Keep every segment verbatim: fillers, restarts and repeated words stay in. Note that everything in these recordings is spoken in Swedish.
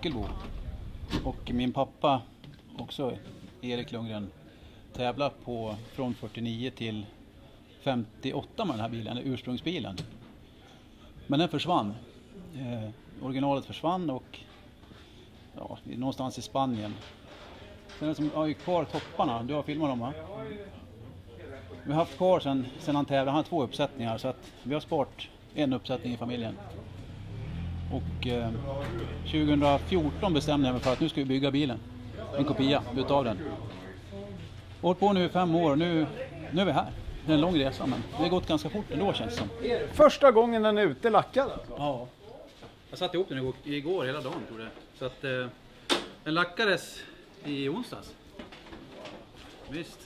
Ockelbo. Och min pappa också, Erik Lundgren, tävlar på från fyrtionio till femtioåtta med den här bilen, ursprungsbilen. Men den försvann. Eh, originalet försvann och ja, någonstans i Spanien. Sen är det som har ju kvar topparna, du har filmat dem va? Vi har haft kvar sen, sen han tävlade, han har två uppsättningar så att vi har sparat en uppsättning i familjen. Och eh, tjugohundrafjorton bestämde jag mig för att nu ska vi bygga bilen, en kopia utav den. Hållit på nu i fem år och nu, nu är vi här. Det är en lång resa men det har gått ganska fort ändå känns det som. Första gången den är ute lackad? Ja. Jag satte ihop den igår hela dagen tror jag. Så att eh, den lackades i onsdags. Visst.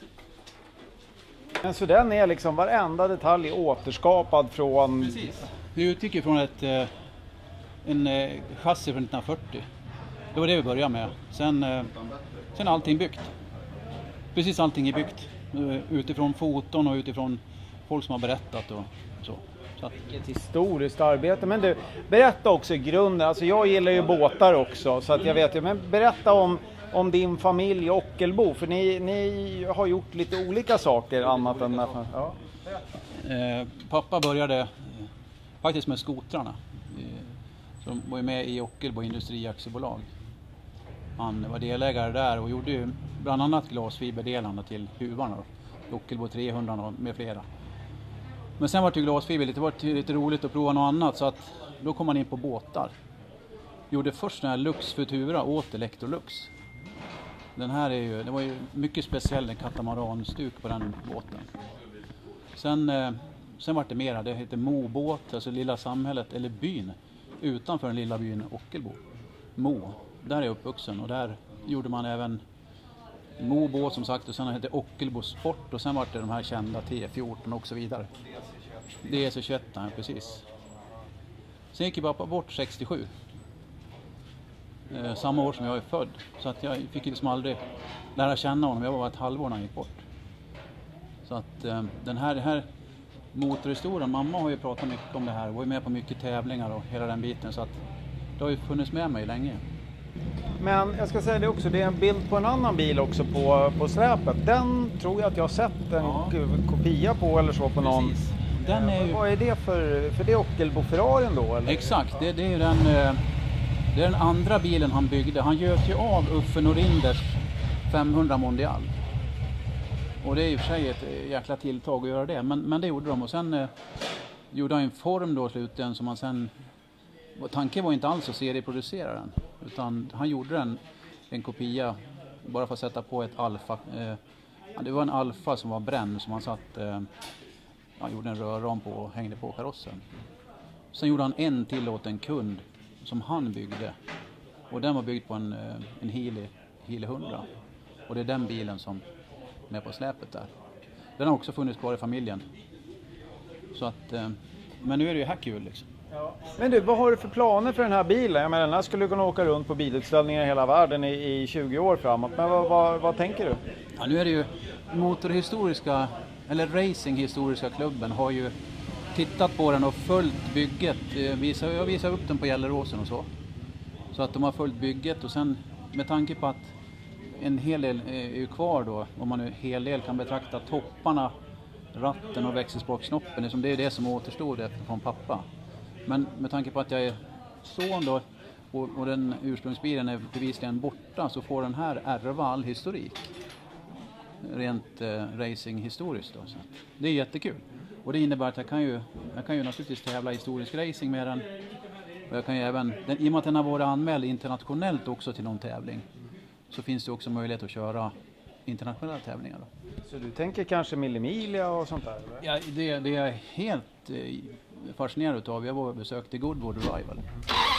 Men så den är liksom varenda detalj återskapad från... Precis. Vi utgick från ett, eh, en eh, chassi från nittonhundrafyrtio. Det var det vi började med. Sen, eh, sen är allting byggt. Precis allting är byggt. Uh, utifrån foton och utifrån folk som har berättat och så. så att... Ett historiskt arbete. Men du, berätta också i grunden. Alltså jag gillar ju båtar också så att jag vet ju. Men berätta om, om din familj Ockelbo. För ni, ni har gjort lite olika saker annat än... Ja. Eh, pappa började eh, faktiskt med skotrarna. Eh, som var med i Ockelbo Industriaktiebolag. Han var delägare där och gjorde ju bland annat glasfiberdelarna till huvarna. Ockelbo trehundra med flera. Men sen var det glasfiber lite, var det lite roligt att prova något annat så att då kom man in på båtar. Gjorde först den här Lux Futura åt Electrolux. Den här är ju, det var ju mycket speciell en katamaran-stuk på den båten. Sen, eh, sen var det mera, det heter Mobåt, alltså lilla samhället eller byn utanför den lilla byn Ockelbo. Mo, där är jag uppvuxen och där gjorde man även Mobåt som sagt och sen hette Ockelbo Sport och sen var det de här kända T fjorton och så vidare. D S tjugoett, ja, precis. Sen gick jag bara bort sextiosju. Eh, samma år som jag är född. Så att jag fick liksom aldrig lära känna honom. Jag var bara ett halvår när han gick bort. Så att eh, den här, här motorhistorien, mamma har ju pratat mycket om det här. Var ju med på mycket tävlingar och hela den biten. Så att det har ju funnits med mig länge. Men jag ska säga det också, det är en bild på en annan bil också på, på släpet. Den tror jag att jag har sett en ja. kopia på eller så på någon. Precis. Den är ju... Vad är det för, för det är Ockelbo Ferrarin då? Eller? Exakt, det, det är den... Det är den andra bilen han byggde. Han göt ju av Uffe Norinders femhundra Mondial. Och det är i och för sig ett jäkla tilltag att göra det. Men, men det gjorde de. Och sen eh, gjorde han en form då slutligen som han sen... Tanken var inte alls att serieproducera den. Utan han gjorde den, en kopia bara för att sätta på ett alfa. Eh, det var en alfa som var bränd som han satt... Eh, han gjorde en rörram på och hängde på karossen. Sen gjorde han en till åt en kund som han byggde. Och den var byggd på en, en Healy, Healy hundra. Och det är den bilen som är på släpet där. Den har också funnits kvar i familjen. Så att, men nu är det ju här kul liksom. Ja. Men du, vad har du för planer för den här bilen? Jag menar, den här skulle kunna åka runt på bilutställningar i hela världen i, i tjugo år framåt. Men vad, vad, vad tänker du? Ja, nu är det ju motorhistoriska, eller racinghistoriska klubben har ju tittat på den och följt bygget. Jag visar upp den på Gelleråsen och så. Så att de har följt bygget och sen med tanke på att en hel del är ju kvar då, om man nu en hel del kan betrakta topparna, ratten och växelspråksknoppen, det är det som återstod från pappa. Men med tanke på att jag är son då och, och den ursprungsbilen är bevisligen borta så får den här ärva all historik. Rent eh, racinghistoriskt då. Så det är jättekul. Och det innebär att jag kan ju, jag kan ju naturligtvis tävla historisk racing med den. Och jag kan ju även, den, i och med att den har varit anmäld internationellt också till någon tävling så finns det också möjlighet att köra internationella tävlingar då. Så du tänker kanske Millimilia och sånt där? Eller? Ja, det, det är jag helt eh, fascinerad utav. Jag var och besökte Goodwood Rival.